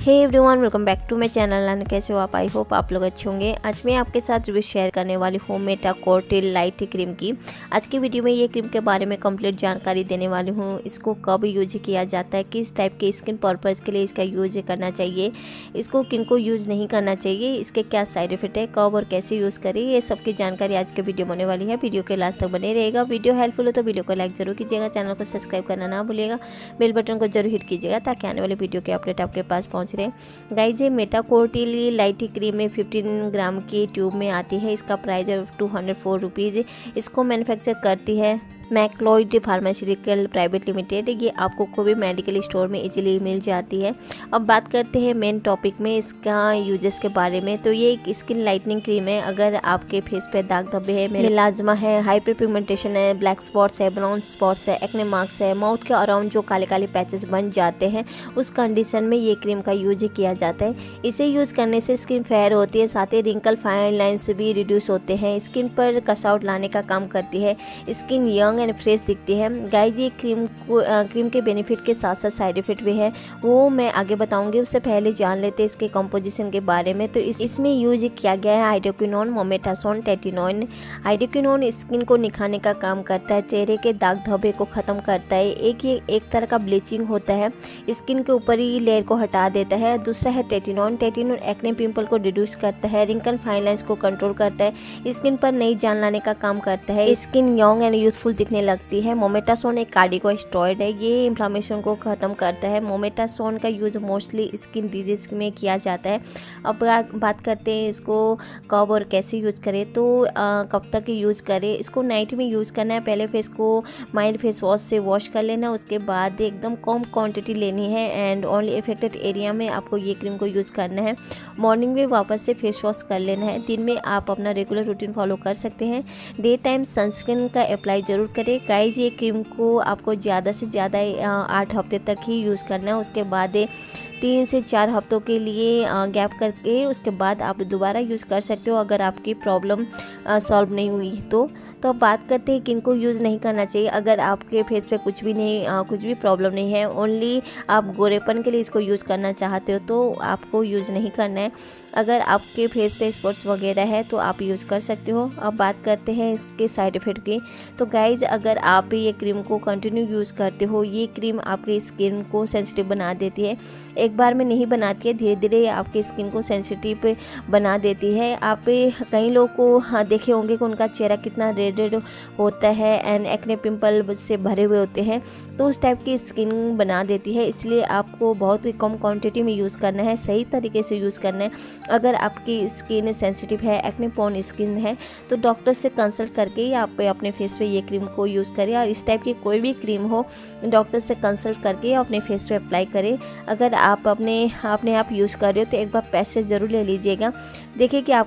Hey everyone, welcome back to my channel. And कैसे हो आप? आई होप आप लोग अच्छे होंगे। आज मैं आपके साथ रिव्यू शेयर करने वाली हूँ मेटाकोर्टिल लाइट क्रीम की। आज की वीडियो में ये क्रीम के बारे में कंप्लीट जानकारी देने वाली हूँ। इसको कब यूज किया जाता है, किस टाइप के स्किन पर्पज़ के लिए इसका यूज करना चाहिए, इसको किन को यूज़ नहीं करना चाहिए, इसके क्या साइड इफेक्ट है, कब और कैसे यूज़ करें, ये सब की जानकारी आज के वीडियो में होने वाली है। वीडियो के लास्ट तक बने रहेगा। वीडियो हेल्पफुल हो तो वीडियो को लाइक जरूर कीजिएगा, चैनल को सब्सक्राइब करना ना भूलिएगा, बेल बटन को जरूर हिट कीजिएगा ताकि आने वाले वीडियो के अपडेट आपके पास पहुँच रहे। गाइज, ये मेटाकोर्टिल लाइट क्रीम में 15 ग्राम की ट्यूब में आती है। इसका प्राइस है 204 रुपीज़। इसको मैन्युफैक्चर करती है मैक्लोइड फार्मास्यूटिकल प्राइवेट लिमिटेड। ये आपको कोई भी मेडिकल स्टोर में इजीली मिल जाती है। अब बात करते हैं मेन टॉपिक में इसका यूजेस के बारे में। तो ये एक स्किन लाइटनिंग क्रीम है। अगर आपके फेस पे दाग धब्बे है, मेलाज्मा है, हाइपर पिगमेंटेशन है, ब्लैक स्पॉट्स है, ब्राउन स्पॉट्स है, एक्ने मार्क्स है, माउथ के अराउंड जो काले काले पैचेस बन जाते हैं, उस कंडीशन में ये क्रीम का यूज किया जाता है। इसे यूज करने से स्किन फेयर होती है, साथ ही रिंकल फाइन लाइन्स भी रिड्यूस होते हैं, स्किन पर कसआउट लाने का काम करती है, स्किन यंग एंड फ्रेश दिखती है। गाइज, ये क्रीम के बेनिफिट के साथ साथ साइड इफेक्ट भी है, वो मैं आगे बताऊंगी। उससे पहले जान लेते हैं इसके कंपोजिशन के बारे में। तो इसमें यूज किया गया है hydroquinone, mometasone, tretinoin. Hydroquinone skin को निखारने का काम करता है, चेहरे के दाग धब्बे को ख़त्म करता है। एक तरह का ब्लीचिंग होता है, स्किन के ऊपर ही लेयर को हटा देता है। दूसरा है टेटिनोन। टेटिनोन एक्ने पिंपल को रिड्यूस करता है, रिंकल फाइन लाइन्स को कंट्रोल करता है, स्किन पर नई जान लाने का काम करता है, स्किन यंग एंड यूथफुल दिखने लगती है। मोमेटासोन एक कार्डिकोस्टेरॉइड है, ये इन्फ्लामेशन को ख़त्म करता है। मोमेटासोन का यूज़ मोस्टली स्किन डिजीज में किया जाता है। अब बात करते हैं इसको कब और कैसे यूज़ करें। तो कब तक यूज़ करें, इसको नाइट में यूज़ करना है। पहले फेस को माइल्ड फेस वॉश से वॉश कर लेना, उसके बाद एकदम कम क्वांटिटी लेनी है एंड ओनली इफेक्टेड एरिया में आपको ये क्रीम को यूज़ करना है। मॉर्निंग में वापस से फेस वॉश कर लेना है। दिन में आप अपना रेगुलर रूटीन फॉलो कर सकते हैं। डे टाइम सनस्क्रीन का अप्लाई ज़रूर करें। गाइज, ये क्रीम को आपको ज़्यादा से ज़्यादा 8 हफ्ते तक ही यूज़ करना है। उसके बाद 3 से 4 हफ्तों के लिए गैप करके उसके बाद आप दोबारा यूज़ कर सकते हो, अगर आपकी प्रॉब्लम सॉल्व नहीं हुई तो। अब बात करते हैं किनको यूज़ नहीं करना चाहिए। अगर आपके फेस पे कुछ भी प्रॉब्लम नहीं है, ओनली आप गोरेपन के लिए इसको यूज़ करना चाहते हो तो आपको यूज़ नहीं करना है। अगर आपके फेस पे स्पॉट्स वगैरह है तो आप यूज़ कर सकते हो। अब बात करते हैं इसके साइड इफ़ेक्ट की। तो गाइज, अगर आप ये क्रीम को कंटिन्यू यूज़ करते हो, ये क्रीम आपकी स्किन को सेंसिटिव बना देती है। एक बार में नहीं बनाती है, धीरे धीरे आपके स्किन को सेंसिटिव बना देती है। आप कई लोग को देखे होंगे कि उनका चेहरा कितना रेड होता है एंड एक्ने पिंपल से भरे हुए होते हैं, तो उस टाइप की स्किन बना देती है। इसलिए आपको बहुत ही कम क्वांटिटी में यूज़ करना है, सही तरीके से यूज़ करना है। अगर आपकी स्किन सेंसिटिव है, एक्ने प्रोन स्किन है, तो डॉक्टर से कंसल्ट करके ही आप अपने फेस पे ये क्रीम को यूज़ करें। और इस टाइप की कोई भी क्रीम हो, डॉक्टर से कंसल्ट करके अपने फेस पे अप्लाई करें। अगर आप अपने आप यूज़ कर रहे हो तो एक बार पैसे ज़रूर ले लीजिएगा, देखिए कि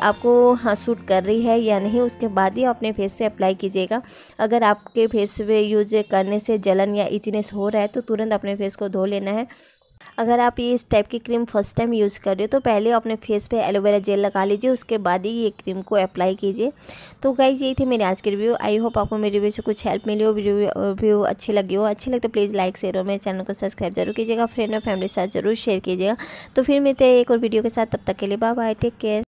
आपको सूट कर रही है या नहीं, उसके बाद ही अपने फेस पे अप्लाई कीजिएगा। अगर आपके फेस पे यूज करने से जलन या इचनेस हो रहा है तो तुरंत अपने फेस को धो लेना है। अगर आप ये इस टाइप की क्रीम फर्स्ट टाइम यूज़ कर रहे हो तो पहले अपने फेस पे एलोवेरा जेल लगा लीजिए, उसके बाद ही ये क्रीम को अप्लाई कीजिए। तो गाइज, यही थे मेरे आज के रिव्यू। आई होप आपको मेरे रिव्यू से कुछ हेल्प मिली हो, रिव्यू अच्छी लगी हो। अच्छी लगे तो प्लीज़ लाइक शेयर और मेरे चैनल को सब्सक्राइब जरूर कीजिएगा, फ्रेंड और फैमिली के साथ जरूर शेयर कीजिएगा। तो फिर मिलते हैं एक और वीडियो के साथ, तब तक के लिए बाय बाय, टेक केयर।